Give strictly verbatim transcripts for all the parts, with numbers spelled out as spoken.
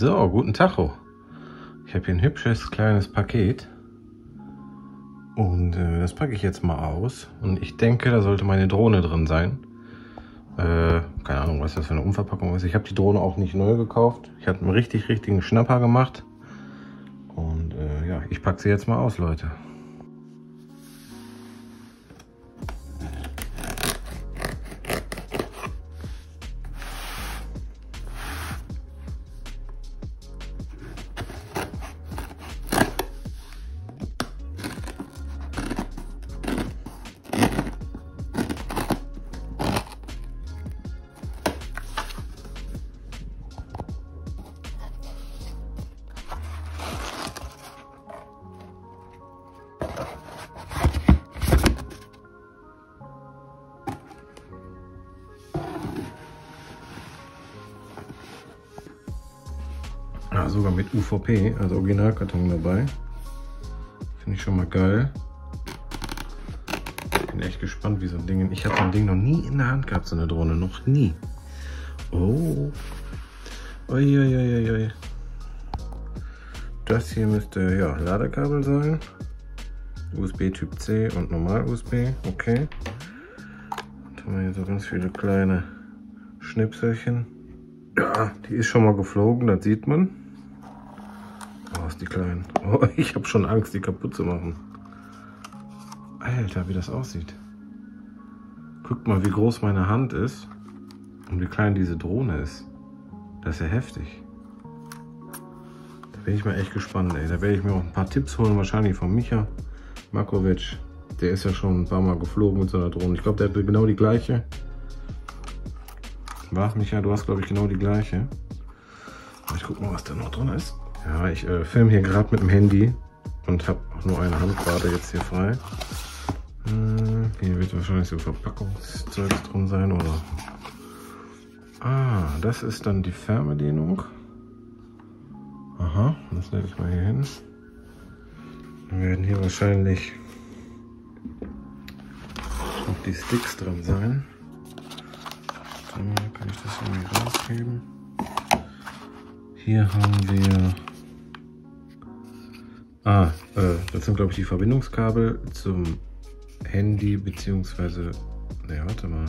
So, guten Tacho. Ich habe hier ein hübsches kleines Paket und äh, das packe ich jetzt mal aus und ich denke, da sollte meine Drohne drin sein. Äh, keine Ahnung, was das für eine Umverpackung ist. Ich habe die Drohne auch nicht neu gekauft. Ich habe einen richtig, richtigen Schnapper gemacht und äh, ja, ich packe sie jetzt mal aus, Leute. Ja, sogar mit U V P, also Originalkarton dabei. Finde ich schon mal geil. Bin echt gespannt, wie so ein Ding. Ich habe so ein Ding noch nie in der Hand gehabt, so eine Drohne. Noch nie. Oh. Uiuiuiui. Das hier müsste ja Ladekabel sein. U S B Typ C und normal U S B. Okay. Dann haben wir hier so ganz viele kleine Schnipselchen. Ja, die ist schon mal geflogen, das sieht man. Oh, ist die klein. Oh, ich habe schon Angst, die kaputt zu machen. Alter, wie das aussieht. Guckt mal, wie groß meine Hand ist und wie klein diese Drohne ist. Das ist ja heftig. Da bin ich mal echt gespannt, ey. Da werde ich mir auch ein paar Tipps holen, wahrscheinlich von Micha Markovic. Der ist ja schon ein paar Mal geflogen mit so einer Drohne. Ich glaube, der hat genau die gleiche. War, Micha, du hast, glaube ich, genau die gleiche. Ich guck mal, was da noch drin ist. Ja, ich äh, filme hier gerade mit dem Handy und habe auch nur eine Hand gerade jetzt hier frei. Hm, hier wird wahrscheinlich so Verpackungszeug drin sein, oder? Ah, das ist dann die Fernbedienung. Aha, das lege ich mal hier hin. Dann werden hier wahrscheinlich noch die Sticks drin sein. Kann ich das irgendwie rausheben? Hier haben wir... Ah, äh, das sind, glaube ich, die Verbindungskabel zum Handy, beziehungsweise... Ne, warte mal.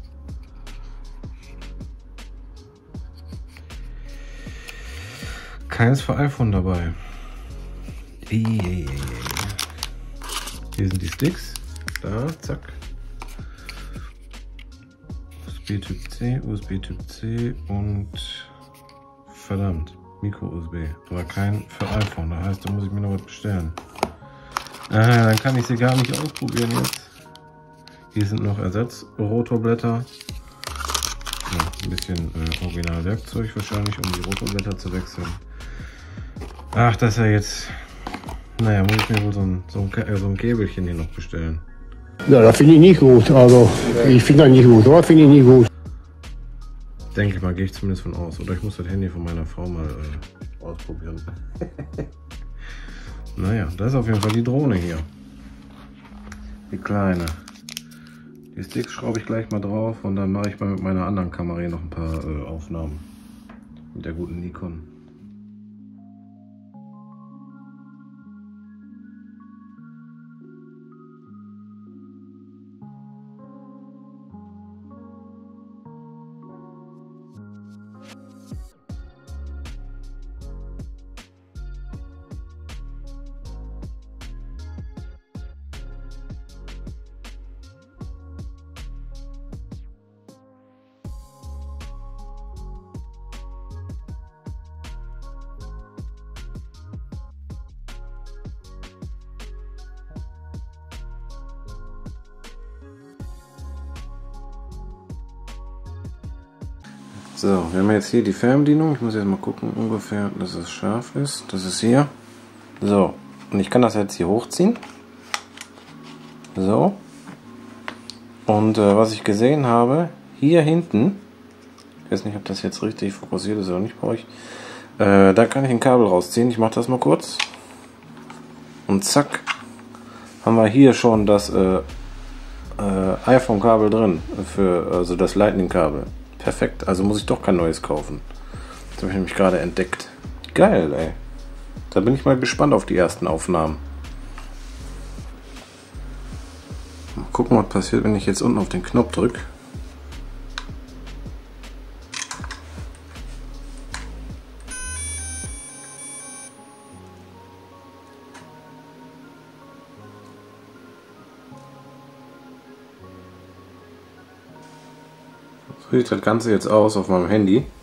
Keins für iPhone dabei. Hier sind die Sticks. Da, zack. U S B Typ C, U S B Typ C und verdammt, Micro-U S B. Aber kein für iPhone, das heißt, da muss ich mir noch was bestellen. Ah, dann kann ich sie gar nicht ausprobieren jetzt. Hier sind noch Ersatzrotorblätter. Ja, ein bisschen äh, Originalwerkzeug wahrscheinlich, um die Rotorblätter zu wechseln. Ach, das ist ja jetzt... Naja, muss ich mir wohl so ein, so ein, äh, so ein Käbelchen hier noch bestellen. Ja, das finde ich nicht gut. Also, ich finde das nicht gut. Das finde ich nicht gut. Denke ich mal, gehe ich zumindest von aus. Oder ich muss das Handy von meiner Frau mal äh, ausprobieren. Naja, das ist auf jeden Fall die Drohne hier. Die kleine. Die Sticks schraube ich gleich mal drauf und dann mache ich mal mit meiner anderen Kamera hier noch ein paar äh, Aufnahmen. Mit der guten Nikon. So, wir haben jetzt hier die Fernbedienung. Ich muss jetzt mal gucken, ungefähr, dass es scharf ist. Das ist hier. So, und ich kann das jetzt hier hochziehen. So. Und äh, was ich gesehen habe, hier hinten, ich weiß nicht, ob das jetzt richtig fokussiert ist oder nicht bei euch, äh, da kann ich ein Kabel rausziehen. Ich mache das mal kurz. Und zack, haben wir hier schon das äh, äh, iPhone-Kabel drin, für, also das Lightning-Kabel. Perfekt, also muss ich doch kein neues kaufen. Das habe ich nämlich gerade entdeckt. Geil, ey. Da bin ich mal gespannt auf die ersten Aufnahmen. Mal gucken, was passiert, wenn ich jetzt unten auf den Knopf drücke. So sieht das Ganze jetzt aus auf meinem Handy.